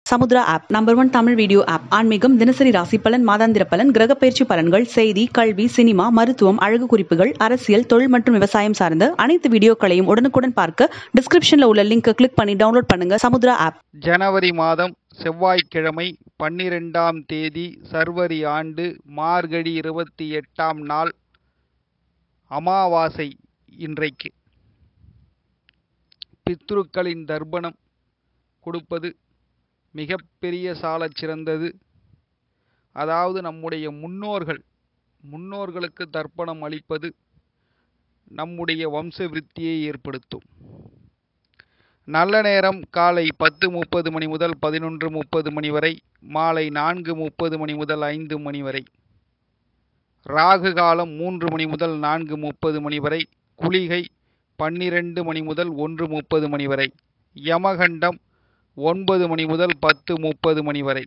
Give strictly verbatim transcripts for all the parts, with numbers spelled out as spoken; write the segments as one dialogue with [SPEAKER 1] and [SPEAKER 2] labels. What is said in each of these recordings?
[SPEAKER 1] Samudra app number one Tamil video app. ஆன்மீகம், தினசரி ராசி பலன், மாதாந்திர பலன், கிரக பயிற்சி பலன்கள், செய்தி, கல்வி, சினிமா, மருத்துவம், அழகு குறிப்புகள், அரசியல், தொழில் மற்றும் விவசாயம் சார்ந்த அனைத்து வீடியோக்களையும் உடனுக்குடன் பார்க்க டிஸ்கிரிப்ஷன்ல உள்ள லிங்கை கிளிக் பண்ணி டவுன்லோட் பண்ணுங்க. சமுத்ரா ஆப்.
[SPEAKER 2] ஜனவரி மாதம் செவ்வாய்க்கிழமை பன்னிரெண்டாம் தேதி சர்வரி ஆண்டு மார்கழி இருபத்தி எட்டாம் நாள் அமாவாசை. இன்றைக்கு பித்ருக்களின் தர்ப்பணம் கொடுப்பது மிகப்பெரிய சாலச் சிறந்தது. அதாவது நம்முடைய முன்னோர்கள் முன்னோர்களுக்கு தர்ப்பணம் அளிப்பது நம்முடைய வம்ச விருத்தியை ஏற்படுத்தும். நல்ல நேரம் காலை பத்து முப்பது மணி முதல் பதினொன்று முப்பது மணி வரை, மாலை நான்கு முப்பது மணி முதல் ஐந்து மணி வரை. ராகு காலம் மூன்று மணி முதல் நான்கு முப்பது மணி வரை. குளிகை பன்னிரண்டு மணி முதல் ஒன்று முப்பது மணி வரை. யமகண்டம் ஒன்பது மணி முதல் பத்து முப்பது மணி வரை.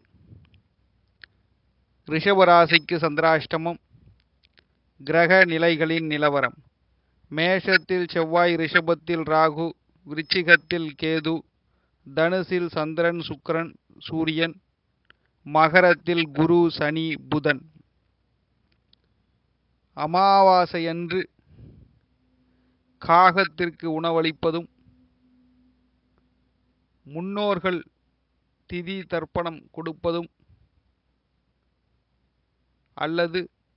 [SPEAKER 2] ரிஷபராசிக்கு சந்திராஷ்டமம். கிரக நிலைகளின் நிலவரம்: மேஷத்தில் செவ்வாய், ரிஷபத்தில் ராகு, விருச்சிகத்தில் கேது, தனுசில் சந்திரன், சுக்கிரன், சூரியன், மகரத்தில் குரு, சனி, புதன். அமாவாசையன்று காகத்திற்கு உணவளிப்பதும், முன்னோர்கள் திதி தர்ப்பணம் கொடுப்பதும், அல்லது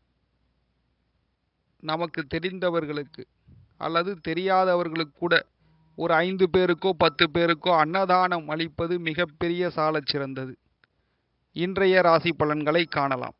[SPEAKER 2] நமக்கு தெரிந்தவர்களுக்கு அல்லது தெரியாதவர்களுக்கு கூட ஒரு ஐந்து பேருக்கோ பத்து பேருக்கோ அன்னதானம் அளிப்பது மிகப்பெரிய சாலச் சிறந்தது. இன்றைய ராசி பலன்களை காணலாம்.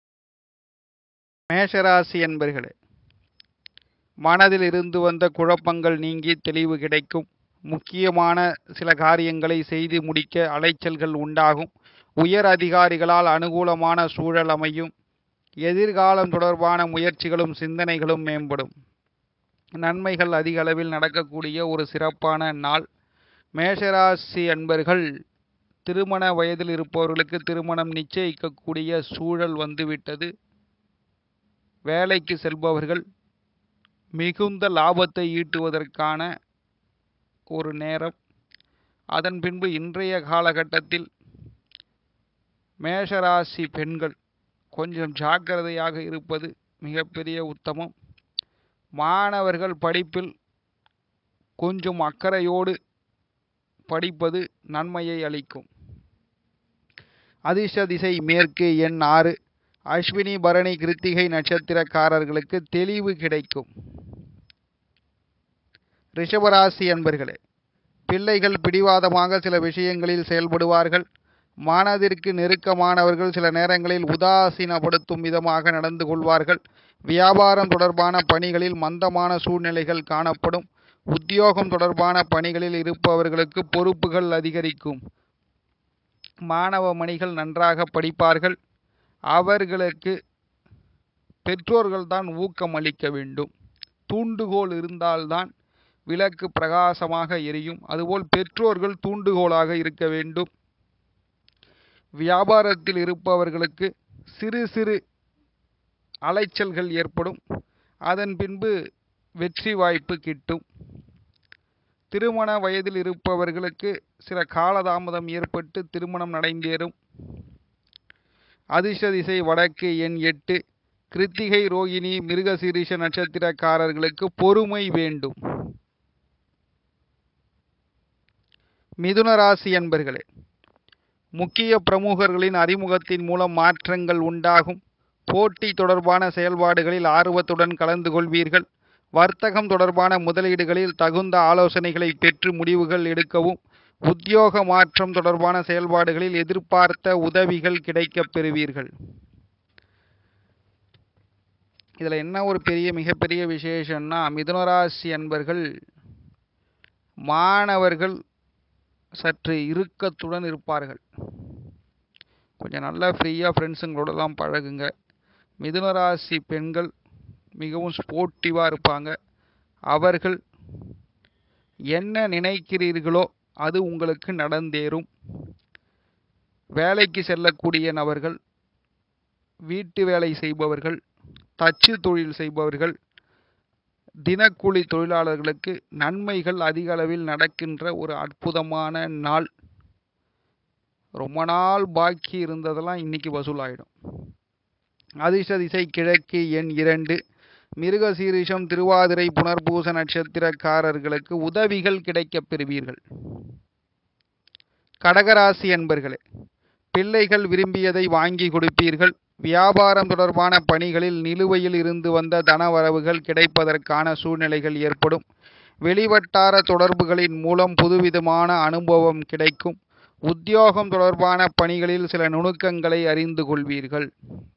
[SPEAKER 2] மேஷராசி என்பர்களே, மனதில் இருந்து வந்த குழப்பங்கள் நீங்கி தெளிவு கிடைக்கும். முக்கியமான சில காரியங்களை செய்து முடிக்க அலைச்சல்கள் உண்டாகும். உயர் அதிகாரிகளால் அனுகூலமான சூழல் அமையும். எதிர்காலம் தொடர்பான முயற்சிகளும் சிந்தனைகளும் மேம்படும். நன்மைகள் அதிக அளவில் நடக்கக்கூடிய ஒரு சிறப்பான நாள். மேஷராசி அன்பர்கள், திருமண வயதில் இருப்பவர்களுக்கு திருமணம் நிச்சயிக்கக்கூடிய சூழல் வந்துவிட்டது. வேலைக்கு செல்பவர்கள் மிகுந்த லாபத்தை ஈட்டுவதற்கான ஒரு நேரம். அதன் பின்பு இன்றைய காலகட்டத்தில் மேஷராசி பெண்கள் கொஞ்சம் ஜாக்கிரதையாக இருப்பது மிகப்பெரிய உத்தமம். மாணவர்கள் படிப்பில் கொஞ்சம் அக்கறையோடு படிப்பது நன்மையை அளிக்கும். அதிர்ஷ்ட திசை மேற்கு, எண் ஆறு. அஸ்வினி, பரணி, கிருத்திகை நட்சத்திரக்காரர்களுக்கு தெளிவு கிடைக்கும். ரிஷபராசி அன்பர்களே, பிள்ளைகள் பிடிவாதமாக சில விஷயங்களில் செயல்படுவார்கள். மனதிற்கு நெருக்கமானவர்கள் சில நேரங்களில் உதாசீனப்படுத்தும் விதமாக நடந்து கொள்வார்கள். வியாபாரம் தொடர்பான பணிகளில் மந்தமான சூழ்நிலைகள் காணப்படும். உத்தியோகம் தொடர்பான பணிகளில் இருப்பவர்களுக்கு பொறுப்புகள் அதிகரிக்கும். மாணவ மணிகள் நன்றாக படிப்பார்கள். அவர்களுக்கு பெற்றோர்கள்தான் ஊக்கம் அளிக்க வேண்டும். தூண்டுகோல் இருந்தால்தான் விளக்கு பிரகாசமாக எரியும். அதுபோல் பெற்றோர்கள் தூண்டுகோலாக இருக்க வேண்டும். வியாபாரத்தில் இருப்பவர்களுக்கு சிறு சிறு அலைச்சல்கள் ஏற்படும். அதன் பின்பு வெற்றி வாய்ப்பு கிட்டும். திருமண வயதில் இருப்பவர்களுக்கு சில காலதாமதம் ஏற்பட்டு திருமணம் நடந்தேறும். அதிர்ஷ்ட திசை வடக்கு, எண் எட்டு. கிருத்திகை, ரோகிணி, மிருகசீரிஷ நட்சத்திரக்காரர்களுக்கு பொறுமை வேண்டும். மிதுன ராசி என்பர்களே, முக்கிய பிரமுகர்களின் அறிமுகத்தின் மூலம் மாற்றங்கள் உண்டாகும். போட்டி தொடர்பான செயல்பாடுகளில் ஆர்வத்துடன் கலந்து கொள்வீர்கள். வர்த்தகம் தொடர்பான முதலீடுகளில் தகுந்த ஆலோசனைகளை பெற்று முடிவுகள் எடுக்கவும். உத்தியோக மாற்றம் தொடர்பான செயல்பாடுகளில் எதிர்பார்த்த உதவிகள் கிடைக்கப் பெறுவீர்கள். இதில் என்ன ஒரு பெரிய மிகப்பெரிய விசேஷம்னா, மிதுனராசி அன்பர்கள் மாணவர்கள் சற்று இறுக்கத்துடன் இருப்பார்கள். கொஞ்சம் நல்லா ஃப்ரீயாக ஃப்ரெண்ட்ஸுங்களோடலாம் பழகுங்க. மிதுனராசி பெண்கள் மிகவும் ஸ்போர்ட்டிவாக இருப்பாங்க. அவர்கள் என்ன நினைக்கிறீர்களோ அது உங்களுக்கு நடந்தேறும். வேலைக்கு செல்லக்கூடிய நபர்கள், வீட்டு வேலை செய்பவர்கள், தச்சு தொழில் செய்பவர்கள், தினக்கூலி தொழிலாளர்களுக்கு நன்மைகள் அதிக அளவில் நடக்கின்ற ஒரு அற்புதமான நாள். ரொம்ப நாள் பாக்கி இருந்ததெல்லாம் இன்னைக்கு வசூலாயிடும். அதிர்ஷ்ட திசை கிழக்கு, எண் இரண்டு. மிருக சீரிஷம் திருவாதிரை புனர்பூச நட்சத்திரக்காரர்களுக்கு உதவிகள் கிடைக்கப் பெறுவீர்கள். கடகராசி அன்பர்களே, பிள்ளைகள் விரும்பியதை வாங்கி கொடுப்பீர்கள். வியாபாரம் தொடர்பான பணிகளில் நிலுவையில் இருந்து வந்த தனவரவுகள் கிடைப்பதற்கான சூழ்நிலைகள் ஏற்படும். வெளிவட்டார தொடர்புகளின் மூலம் புதுவிதமான அனுபவம் கிடைக்கும். உத்தியோகம் தொடர்பான பணிகளில் சில நுணுக்கங்களை அறிந்து கொள்வீர்கள்.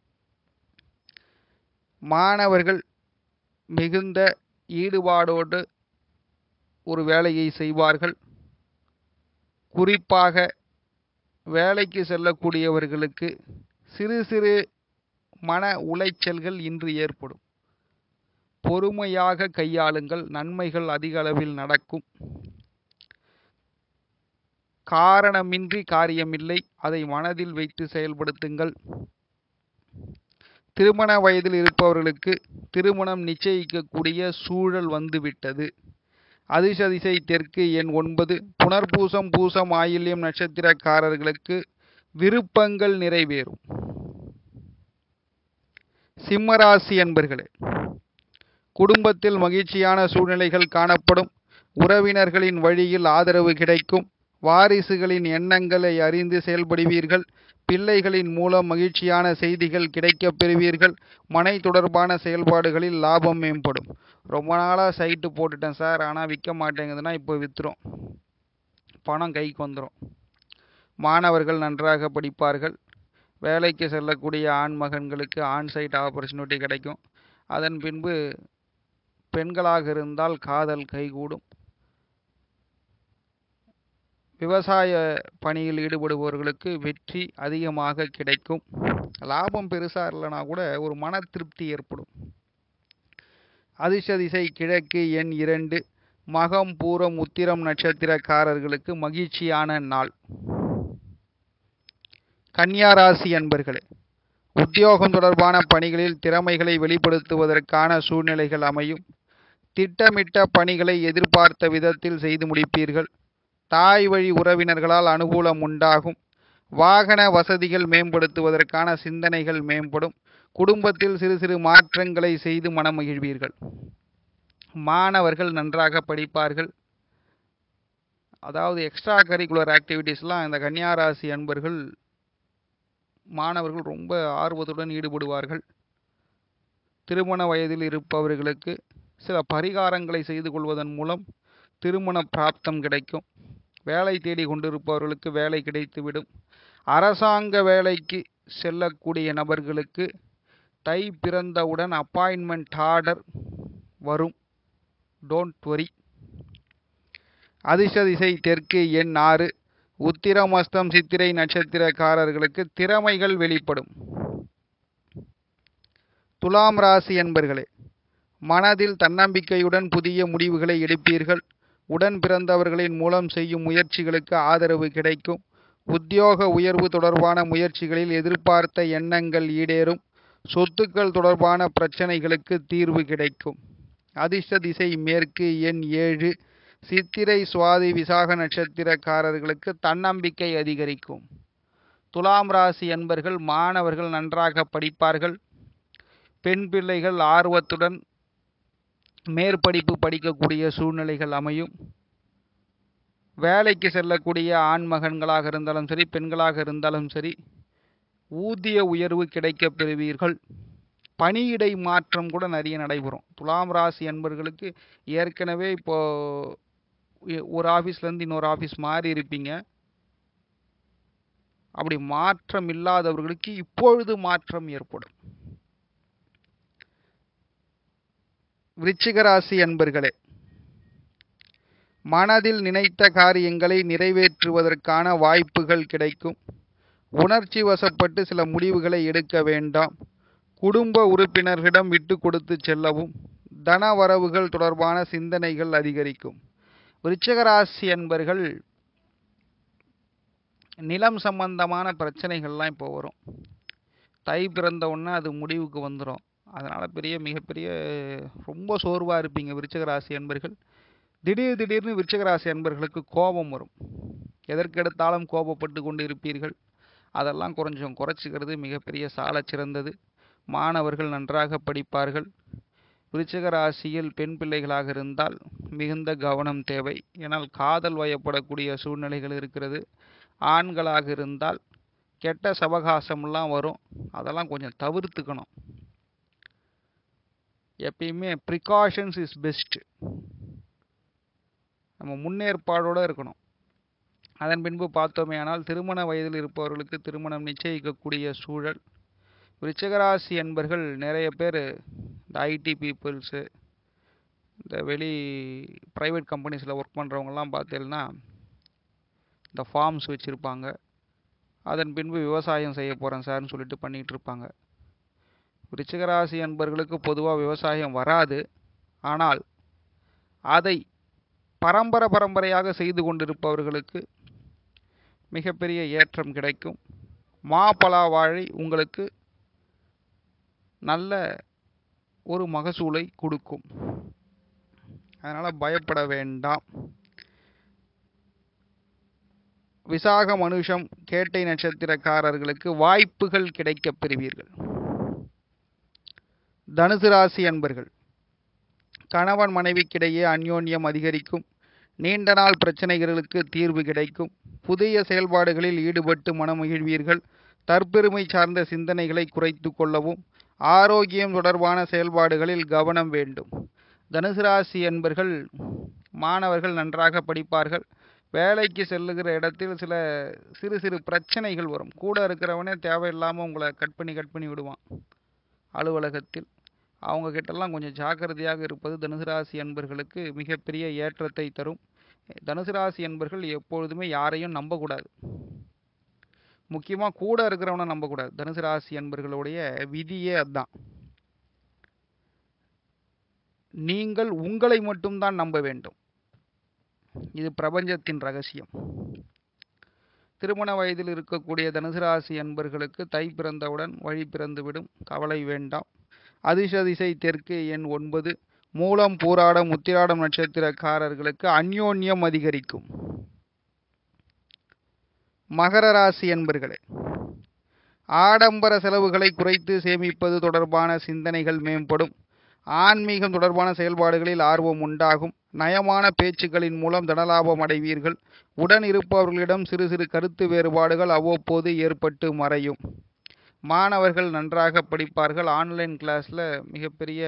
[SPEAKER 2] மாணவர்கள் மிகுந்த ஈடுபாடோடு ஒரு வேலையை செய்வார்கள். குறிப்பாக வேலைக்கு செல்லக்கூடியவர்களுக்கு சிறு சிறு மன உளைச்சல்கள் இன்று ஏற்படும். பொறுமையாக கையாளுங்கள், நன்மைகள் அதிக அளவில் நடக்கும். காரணமின்றி காரியமில்லை, அதை மனதில் வைத்து செயல்படுத்துங்கள். திருமண வயதில் இருப்பவர்களுக்கு திருமணம் நிச்சயிக்கக்கூடிய சூழல் வந்துவிட்டது. அதிர்ஷ்ட திசை தெற்கு, எண் ஒன்பது. புனர்பூசம் பூசம் ஆயில்யம் நட்சத்திரக்காரர்களுக்கு விருப்பங்கள் நிறைவேறும். சிம்மராசி அன்பர்களே, குடும்பத்தில் மகிழ்ச்சியான சூழ்நிலைகள் காணப்படும். உறவினர்களின் வழியில் ஆதரவு கிடைக்கும். வாரிசுகளின் எண்ணங்களை அறிந்து செயல்படுவீர்கள். பிள்ளைகளின் மூலம் மகிழ்ச்சியான செய்திகள் கிடைக்கப் பெறுவீர்கள். மனை தொடர்பான செயல்பாடுகளில் லாபம் மேம்படும். ரொம்ப நாளாக சைட்டு போட்டுட்டேன் சார், ஆனால் விற்க மாட்டேங்குதுன்னா இப்போ விற்றுரும், பணம் கைக்கு வந்துடும். மாணவர்கள் நன்றாக படிப்பார்கள். வேலைக்கு செல்லக்கூடிய ஆண் மகன்களுக்கு ஆன் சைட் ஆப்பர்ச்சுனிட்டி கிடைக்கும். அதன் பின்பு பெண்களாக இருந்தால் காதல் கைகூடும். விவசாய பணியில் ஈடுபடுபவர்களுக்கு வெற்றி அதிகமாக கிடைக்கும். லாபம் பெருசாக இல்லைனா கூட ஒரு மன திருப்தி ஏற்படும். அதிர்ஷ்ட திசை கிழக்கு, எண் இரண்டு. மகம் பூரம் உத்திரம் நட்சத்திரக்காரர்களுக்கு மகிழ்ச்சியான நாள். கன்னியாராசி அன்பர்களே, உத்தியோகம் தொடர்பான பணிகளில் திறமைகளை வெளிப்படுத்துவதற்கான சூழ்நிலைகள் அமையும். திட்டமிட்ட பணிகளை எதிர்பார்த்த விதத்தில் செய்து முடிப்பீர்கள். தாய் வழி உறவினர்களால் அனுகூலம் உண்டாகும். வாகன வசதிகள் மேம்படுத்துவதற்கான சிந்தனைகள் மேம்படும். குடும்பத்தில் சிறு சிறு மாற்றங்களை செய்து மனமகிழ்வீர்கள். மாணவர்கள் நன்றாக படிப்பார்கள். அதாவது எக்ஸ்ட்ரா கரிக்குலர் ஆக்டிவிட்டீஸ்லாம் இந்த கன்னியாராசி அன்பர்கள் மாணவர்கள் ரொம்ப ஆர்வத்துடன் ஈடுபடுவார்கள். திருமண வயதில் இருப்பவர்களுக்கு சில பரிகாரங்களை செய்து கொள்வதன் மூலம் திருமண பிராப்தம் கிடைக்கும். வேலை தேடி கொண்டிருப்பவர்களுக்கு வேலை கிடைத்துவிடும். அரசாங்க வேலைக்கு செல்லக்கூடிய நபர்களுக்கு தை பிறந்தவுடன் அப்பாயின்மெண்ட் ஆர்டர் வரும். Don't worry. அதிர்ஷ்ட திசை தெற்கு, எண் ஆறு. உத்திரம் அஸ்தம் சித்திரை நட்சத்திரக்காரர்களுக்கு திறமைகள் வெளிப்படும். துலாம் ராசி என்பர்களே, மனதில் தன்னம்பிக்கையுடன் புதிய முடிவுகளை எடுப்பீர்கள். உடன் பிறந்தவர்களின் மூலம் செய்யும் முயற்சிகளுக்கு ஆதரவு கிடைக்கும். உத்தியோக உயர்வு தொடர்பான முயற்சிகளில் எதிர்பார்த்த எண்ணங்கள் ஈடேறும். சொத்துக்கள் தொடர்பான பிரச்சனைகளுக்கு தீர்வு கிடைக்கும். அதிர்ஷ்ட திசை மேற்கு, எண் ஏழு. சித்திரை சுவாதி விசாக நட்சத்திரக்காரர்களுக்கு தன்னம்பிக்கை அதிகரிக்கும். துலாம் ராசி என்பர்கள் மாணவர்கள் நன்றாக படிப்பார்கள். பெண் பிள்ளைகள் ஆர்வத்துடன் மேற்படிப்பு படிக்கக்கூடிய சூழ்நிலைகள் அமையும். வேலைக்கு செல்லக்கூடிய ஆண் மகன்களாக இருந்தாலும் சரி, பெண்களாக இருந்தாலும் சரி, ஊதிய உயர்வு கிடைக்கப் பெறுவீர்கள். பணியிடை மாற்றம் கூட நிறைய நடைபெறும். துலாம் ராசி அன்பர்களுக்கு ஏற்கனவே இப்போ ஒரு ஆஃபீஸ்லேருந்து இன்னொரு ஆஃபீஸ் மாறி இருப்பீங்க. அப்படி மாற்றம் இல்லாதவர்களுக்கு இப்பொழுது மாற்றம் ஏற்படும். விருச்சிக ராசி அன்பர்களே, மனதில் நினைத்த காரியங்களை நிறைவேற்றுவதற்கான வாய்ப்புகள் கிடைக்கும். உணர்ச்சி வசப்பட்டு சில முடிவுகளை எடுக்க வேண்டாம். குடும்ப உறுப்பினர்களிடம் விட்டு கொடுத்து செல்லவும். தன வரவுகள் தொடர்பான சிந்தனைகள் அதிகரிக்கும். விருச்சிக ராசி அன்பர்கள் நிலம் சம்பந்தமான பிரச்சனைகள்லாம் இப்போ வரும். தை பிறந்த உடனே அது முடிவுக்கு வந்துடும். அதனால் பெரிய மிகப்பெரிய ரொம்ப சோர்வாக இருப்பீங்க விருச்சிக ராசி அன்பர்கள். திடீர் திடீர்னு விருச்சிக ராசி அன்பர்களுக்கு கோபம் வரும். எதற்கெடுத்தாலும் கோபப்பட்டு கொண்டு இருப்பீர்கள். அதெல்லாம் கொஞ்சம் குறைச்சிக்கிறது மிகப்பெரிய சாலச் சிறந்தது. மாணவர்கள் நன்றாக படிப்பார்கள். விருச்சிக ராசியில் பெண் பிள்ளைகளாக இருந்தால் மிகுந்த கவனம் தேவை. ஏனால் காதல் வயப்படக்கூடிய சூழ்நிலைகள் இருக்கிறது. ஆண்களாக இருந்தால் கெட்ட சவகாசம்லாம் வரும். அதெல்லாம் கொஞ்சம் தவிர்த்துக்கணும். எப்பயுமே ப்ரிகாஷன்ஸ் இஸ் பெஸ்ட். நம்ம முன்னேற்பாடோடு இருக்கணும். அதன் பின்பு பார்த்தோமே ஆனால் திருமண வயதில் இருப்பவர்களுக்கு திருமணம் நிச்சயிக்கக்கூடிய சூழல். விருச்சிகராசி என்பர்கள் நிறைய பேர் இந்த ஐடி பீப்புள்ஸு, இந்த வெளி ப்ரைவேட் கம்பெனிஸில் ஒர்க் பண்ணுறவங்கலாம் பார்த்தீங்கன்னா இந்த ஃபார்ம்ஸ் வச்சுருப்பாங்க. அதன் பின்பு விவசாயம் செய்ய போகிறேன் சார்னு சொல்லிட்டு பண்ணிகிட்டு இருப்பாங்க. விருச்சிகராசி என்பர்களுக்கு பொதுவாக விவசாயம் வராது. ஆனால் அதை பரம்பரை பரம்பரையாக செய்து கொண்டிருப்பவர்களுக்கு மிகப்பெரிய ஏற்றம் கிடைக்கும். மாப்பலா வாழை உங்களுக்கு நல்ல ஒரு மகசூலை கொடுக்கும். அதனால் பயப்பட வேண்டாம். விசாக மனுஷம் கேட்டை நட்சத்திரக்காரர்களுக்கு வாய்ப்புகள் கிடைக்கப் பெறுவீர்கள். தனுசு ராசி அன்பர்கள், கணவன் மனைவிக்கிடையே அந்யோன்யம் அதிகரிக்கும். நீண்ட நாள் பிரச்சனைகளுக்கு தீர்வு கிடைக்கும். புதிய செயல்பாடுகளில் ஈடுபட்டு மனமகிழ்வீர்கள். தற்பெருமை சார்ந்த சிந்தனைகளை குறைத்து கொள்ளவும் ஆரோக்கியம் தொடர்பான செயல்பாடுகளில் கவனம் வேண்டும். தனுசு ராசி என்பர்கள் மாணவர்கள் நன்றாக படிப்பார்கள். வேலைக்கு செல்லுகிற இடத்தில் சில சிறு சிறு பிரச்சனைகள் வரும். கூட இருக்கிறவனே தேவையில்லாமல் உங்களை கட் பண்ணி கட் பண்ணி விடுவான். அலுவலகத்தில் அவங்க கிட்டலாம் கொஞ்சம் ஜாக்கிரதையாக இருப்பது தனுசு ராசி என்பர்களுக்கு மிகப்பெரிய ஏற்றத்தை தரும். தனுசு ராசி என்பர்கள் எப்பொழுதுமே யாரையும் நம்பக்கூடாது. முக்கியமாக கூட இருக்கிறவனை நம்பக்கூடாது. தனுசு ராசி என்பர்களுடைய விதியே அதுதான். நீங்கள் உங்களை மட்டும்தான் நம்ப வேண்டும். இது பிரபஞ்சத்தின் ரகசியம். திருமண வயதில் இருக்கக்கூடிய தனுசு ராசி என்பர்களுக்கு தை பிறந்தவுடன் வழி பிறந்துவிடும். கவலை வேண்டாம். அதிர்ஷ்ட திசை தெற்கு, எண் ஒன்பது. மூலம் பூராடம் உத்திராடம் நட்சத்திரக்காரர்களுக்கு அந்யோன்யம் அதிகரிக்கும். மகர ராசி என்பர்களே, ஆடம்பர செலவுகளை குறைத்து சேமிப்பது தொடர்பான சிந்தனைகள் மேம்படும். ஆன்மீகம் தொடர்பான செயல்பாடுகளில் ஆர்வம் உண்டாகும். நயமான பேச்சுக்களின் மூலம் தனலாபம் அடைவீர்கள். உடன் இருப்பவர்களிடம் சிறு சிறு கருத்து வேறுபாடுகள் அவ்வப்போது ஏற்பட்டு மறையும். மாணவர்கள் நன்றாக படிப்பார்கள். ஆன்லைன் கிளாஸில் மிகப்பெரிய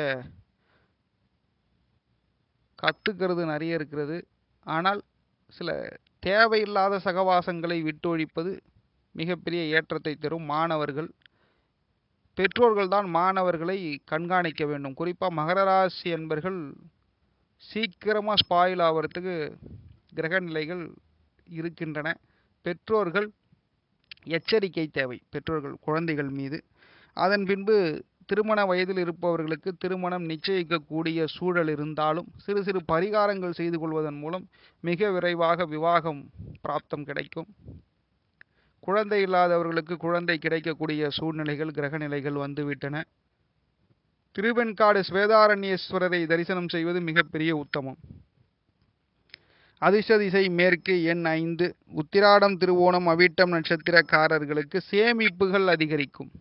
[SPEAKER 2] கற்றுக்கிறது நிறைய இருக்கிறது. ஆனால் சில தேவையில்லாத சகவாசங்களை விட்டொழிப்பது மிகப்பெரிய ஏற்றத்தை தரும். மாணவர்கள் பெற்றோர்கள் தான் மாணவர்களை கண்காணிக்க வேண்டும். குறிப்பாக மகர ராசி என்பர்கள் சீக்கிரமாக ஸ்பாயில் ஆகிறதுக்கு கிரக நிலைகள் இருக்கின்றன. பெற்றோர்கள் எச்சரிக்கை தேவை. பெற்றோர்கள் குழந்தைகள் மீது. அதன் பின்பு திருமண வயதில் இருப்பவர்களுக்கு திருமணம் நிச்சயிக்கக்கூடிய சூழல் இருந்தாலும் சிறு சிறு பரிகாரங்கள் செய்து கொள்வதன் மூலம் மிக விரைவாக விவாகம் பிராப்தம் கிடைக்கும். குழந்தை இல்லாதவர்களுக்கு குழந்தை கிடைக்கக்கூடிய சூழ்நிலைகள் கிரக நிலைகள் வந்துவிட்டன. திருவெண்காடு ஸ்வேதாரண்யேஸ்வரரை தரிசனம் செய்வது மிகப்பெரிய உத்தமம். அதிர்ஷ்ட திசை மேற்கு, எண் ஐந்து. உத்திராடம் திருவோணம் அவிட்டம் நட்சத்திரக்காரர்களுக்கு சேமிப்புகள் அதிகரிக்கும்.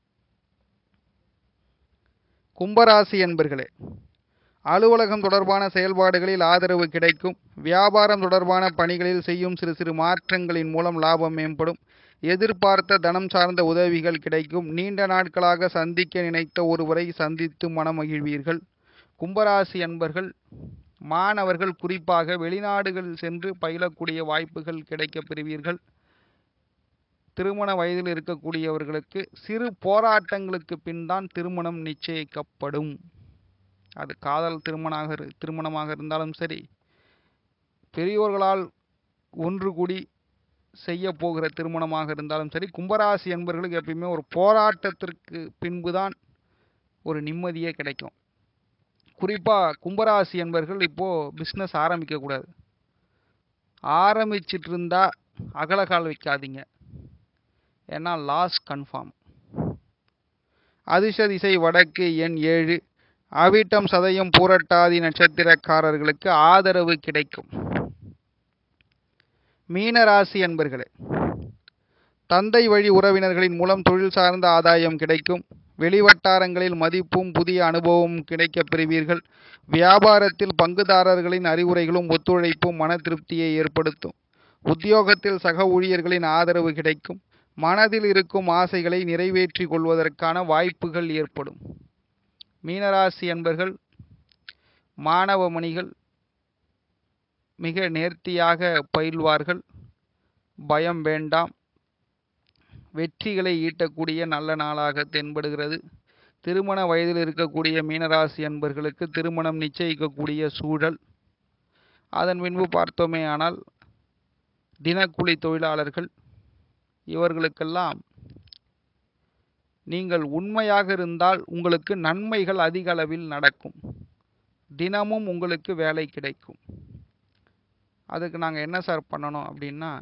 [SPEAKER 2] கும்பராசி என்பர்களே, அலுவலகம் தொடர்பான செயல்பாடுகளில் ஆதரவு கிடைக்கும். வியாபாரம் தொடர்பான பணிகளில் செய்யும் சிறு சிறு மாற்றங்களின் மூலம் லாபம் மேம்படும். எதிர்பார்த்த தனம் சார்ந்த உதவிகள் கிடைக்கும். நீண்ட நாட்களாக சந்திக்க நினைத்த ஒருவரை சந்தித்து மனமகிழ்வீர்கள். கும்பராசி என்பர்கள் மாணவர்கள் குறிப்பாக வெளிநாடுகள் சென்று பயிலக்கூடிய வாய்ப்புகள் கிடைக்கப் பெறுவீர்கள். திருமண வயதில் இருக்கக்கூடியவர்களுக்கு சிறு போராட்டங்களுக்கு பின் தான் திருமணம் நிச்சயிக்கப்படும். அது காதல் திருமணமாக திருமணமாக இருந்தாலும் சரி, பெரியோர்களால் ஒன்று கூடி செய்ய போகிற திருமணமாக இருந்தாலும் சரி, கும்பராசி என்பவர்களுக்கு எப்பயுமே ஒரு போராட்டத்திற்கு பின்புதான் ஒரு நிம்மதியே கிடைக்கும். குறிப்பாக கும்பராசி என்பவர்கள் இப்போது பிஸ்னஸ் ஆரம்பிக்கக்கூடாது. ஆரம்பிச்சிட்டு இருந்தால் அகலகால் வைக்காதீங்க. ஏன்னா லாஸ் கன்ஃபார்ம். அதிர்ஷ்ட திசை வடக்கு, எண் ஏழு. அவிட்டம் சதயம் பூரட்டாதி நட்சத்திரக்காரர்களுக்கு ஆதரவு கிடைக்கும். மீனராசி அன்பர்களே, தந்தை வழி உறவினர்களின் மூலம் தொழில் சார்ந்த ஆதாயம் கிடைக்கும். வெளிவட்டாரங்களில் மதிப்பும் புதிய அனுபவமும் கிடைக்கப் பெறுவீர்கள். வியாபாரத்தில் பங்குதாரர்களின் அறிவுரைகளும் ஒத்துழைப்பும் மன திருப்தியை ஏற்படுத்தும். உத்தியோகத்தில் சக ஊழியர்களின் ஆதரவு கிடைக்கும். மனதில் இருக்கும் ஆசைகளை நிறைவேற்றி கொள்வதற்கான வாய்ப்புகள் ஏற்படும். மீனராசி அன்பர்கள், மாணவ மணிகள் மிக நேர்த்தியாக பயில்வார்கள். பயம் வேண்டாம். வெற்றிகளை ஈட்டக்கூடிய நல்ல நாளாக தென்படுகிறது. திருமண வயதில் இருக்கக்கூடிய மீனராசி அன்பர்களுக்கு திருமணம் நிச்சயிக்கக்கூடிய சூழல். அதன் பின்பு பார்த்தோமே ஆனால் தினக்கூலி தொழிலாளர்கள் இவர்களுக்கெல்லாம் நீங்கள் உண்மையாக இருந்தால் உங்களுக்கு நன்மைகள் அதிக அளவில் நடக்கும். தினமும் உங்களுக்கு வேலை கிடைக்கும். அதுக்கு நாங்கள் என்ன சார் பண்ணணும் அப்படின்னா,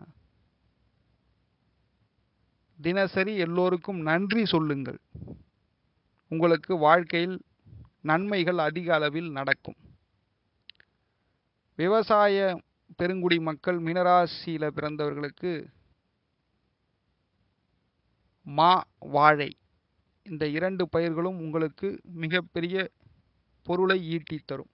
[SPEAKER 2] தினசரி எல்லோருக்கும் நன்றி சொல்லுங்கள். உங்களுக்கு வாழ்க்கையில் நன்மைகள் அதிக அளவில் நடக்கும். விவசாய பெருங்குடி மக்கள் மீனராசியில் பிறந்தவர்களுக்கு மா, வாழை இந்த இரண்டு பயிர்களும் உங்களுக்கு மிகப்பெரிய பொருளை ஈட்டி தரும்.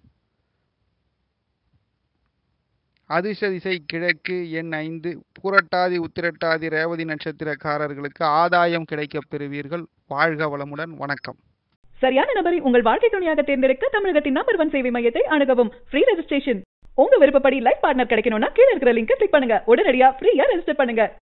[SPEAKER 2] அதிர்ஷ்ட திசை கிழக்கு, எண் ஐந்து. பூரட்டாதி உத்திரட்டாதி ரேவதி நட்சத்திரக்காரர்களுக்கு ஆதாயம் கிடைக்கப் பெறுவீர்கள். வாழ்க வளமுடன். வணக்கம்.
[SPEAKER 3] சரியான நபரை உங்கள் வாழ்க்கை துணையாக தேர்ந்தெடுக்க தமிழகத்தின் நம்பர் ஒன் சேவை மையத்தை அணுகவும். Free registration. உங்க விருப்பப்படி லைஃப் பார்ட்னர் கிடைக்கணும்னா கீழ இருக்கிற லிங்கை கிளிக் பண்ணுங்க. உடனடியா ஃப்ரீயா ரெஜிஸ்டர் பண்ணுங்க.